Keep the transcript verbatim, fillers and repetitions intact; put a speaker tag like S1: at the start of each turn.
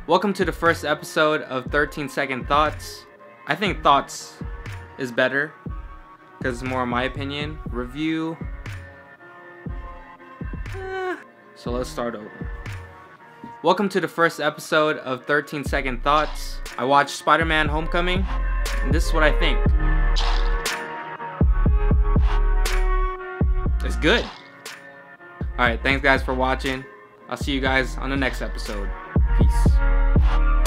S1: Welcome to the first episode of thirteen Second Thoughts. I think Thoughts is better because it's more my opinion. Review. Eh. So let's start over. Welcome to the first episode of thirteen Second Thoughts. I watched Spider-Man Homecoming, and this is what I think. It's good. Alright, thanks guys for watching. I'll see you guys on the next episode. Peace.